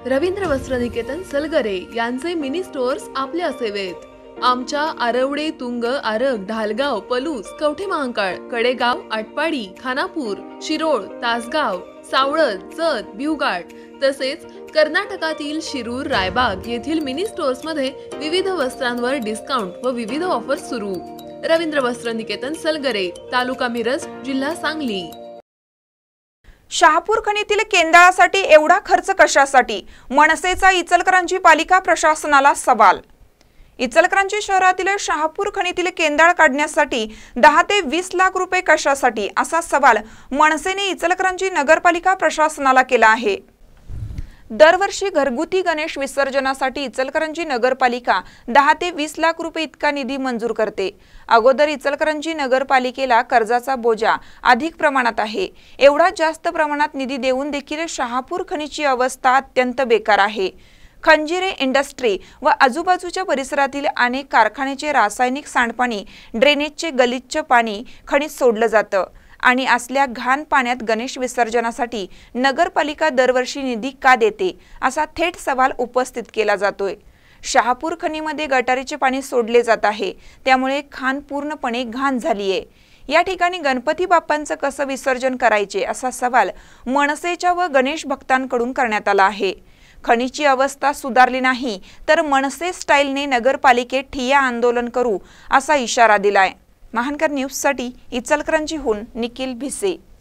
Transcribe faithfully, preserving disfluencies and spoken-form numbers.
रवींद्र वस्त्रनिकेतन सलगरे यांचे mini stores आपल्या सेवेत। आमच्या आरवडे, तुंग, आरग, ढालगाव, पलूस, कवठे महांकाळ, कडेगाव, आटपाडी, खानापूर, शिरोळ, तासगाव, सावळद, जत, भिवघाट तसेच कर्नाटकातील शिरूर, रायबाग येथील मिनी स्टोअर्स मध्ये विविध वस्त्रांवर डिस्काउंट व विविध ऑफर्स सुरू। रवींद्र वस्त्रनिकेतन सलगरे, तालुका मिरज, जिल्हा सांगली। शहापूर खणीतील केंद्रासाठी एवढा खर्च कशासाठी? मनसेचा इचलकरंजी पालिका प्रशासनाला सवाल। इचलकरंजी शहरातील शहापूर खणीतील केंद्र काढण्यासाठी दहा ते वीस लाख रुपये कशासाठी असा सवाल मनसेने इचलकरंजी नगरपालिका प्रशासनाला केला आहे। दरवर्षी घरगुती गणेश विसर्जनासाठी इचलकरंजी नगरपालिका दहा ते वीस लाख रुपये इतका निधी मंजूर करते। अगोदर इचलकरंजी नगरपालिकेला कर्जाचा बोजा अधिक प्रमाणात आहे। एवढा जास्त प्रमाणात निधी देऊन देखील शहापूर खणीची अवस्था अत्यंत बेकार आहे। खंजिरे इंडस्ट्री व आजूबाजूच्या परिसरातील अनेक कारखान्याचे रासायनिक सांडपाणी, ड्रेनेजचे गलिच्छ पाणी खणीत सोडलं जातं आणि असल्या घाण पाण्यात गणेश विसर्जनासाठी नगरपालिका दरवर्षी निधी का देते असा थेट सवाल उपस्थित केला जातोय। शहापूर खणीमध्ये गटारीचे पाणी सोडले जात आहे, त्यामुळे खाण पूर्णपणे घाण झाली आहे। या ठिकाणी गणपती बाप्पांचं कसं विसर्जन करायचे असा सवाल मनसेच्या व गणेश भक्तांकडून करण्यात आला आहे। खणीची अवस्था सुधारली नाही तर मनसे स्टाईलने नगरपालिकेत ठिय्या आंदोलन करू असा इशारा दिलाय। महानकर न्यूज साठी इचलकरंजीहून निखिल भिसे।